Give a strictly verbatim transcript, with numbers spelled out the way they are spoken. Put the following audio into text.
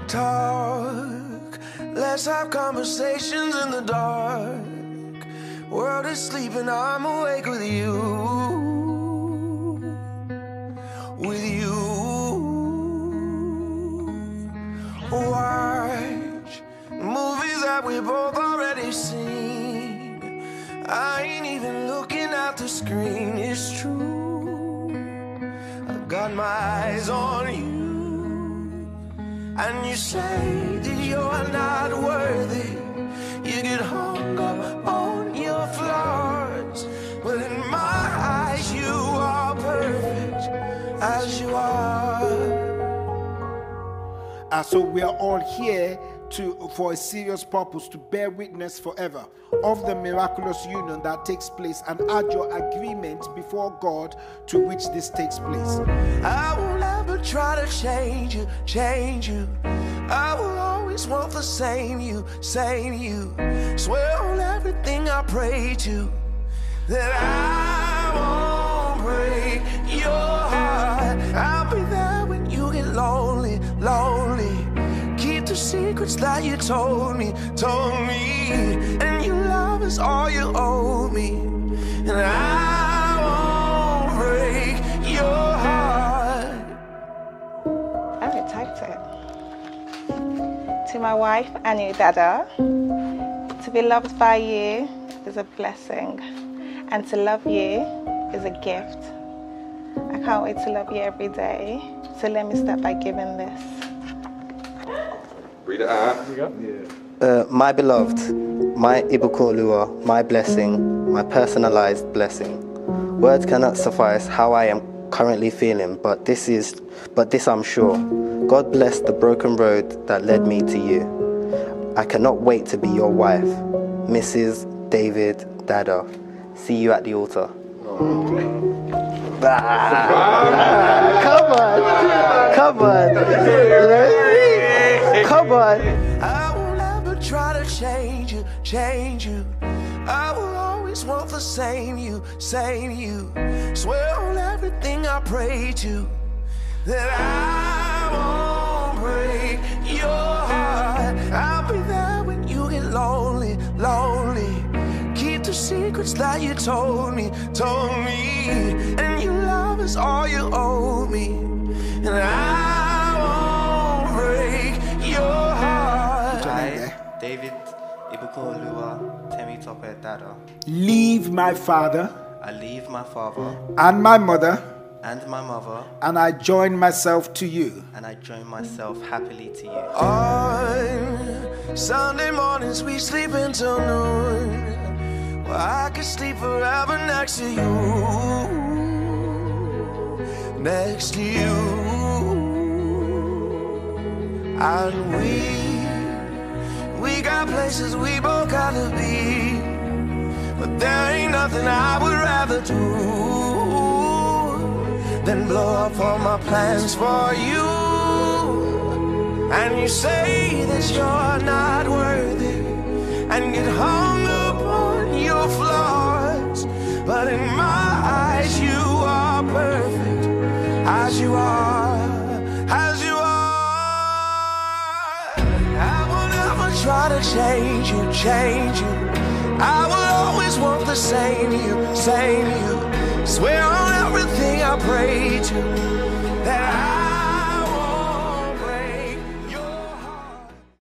talk. Let's have conversations in the dark. World is sleeping, I'm awake with you. With you. Watch movies that we both already seen. I ain't even looking at the screen, it's true. I've got my eyes on you. And you say that you're not worthy. You get hung up on your flaws, but in my eyes you are perfect as you are. Uh, so we are all here to for a serious purpose, to bear witness forever of the miraculous union that takes place, and add your agreement before God to which this takes place. I will never try to change you, change you. I will always want the same you, same you. Swear on everything I pray to that I won't break your heart. I'll be there when you get lonely, lonely. Keep the secrets that you told me, told me. And your love is all you owe me. And I won't break your heart. Oh, it typed it. To my wife, Anu Dada, to be loved by you is a blessing, and to love you is a gift. I can't wait to love you every day, so let me start by giving this. Read it out. Uh, my beloved, my Ibukolua, my blessing, my personalized blessing. Words cannot suffice how I am currently feeling, but this is, but this I'm sure. God bless the broken road that led me to you. I cannot wait to be your wife, Missus David Dada. See you at the altar. Oh. Ah, come on, come on, come on. I will never try to change you, change you. I will always want the same you, same you. Swear on everything I pray to that I won't break your heart. I'll be there when you get lonely, lonely. Keep the secrets that you told me, told me. And your love is all you owe me. And I won't break your heart. I, David Ibukolua Temi Tope Dada, Leave my father I leave my father and my mother, and my mother, and I join myself to you. and I join myself happily to you. On Sunday mornings we sleep until noon. Well, I could sleep forever next to you, next to you. And we, we got places we both gotta be, but there ain't nothing I would rather do than blow up all my plans for you. And you say that you're not worthy and get hung up on your flaws, but in my eyes you are perfect as you are, as you are. I will never try to change you, change you. I will always want the same you, same you. Swear on everything I pray to that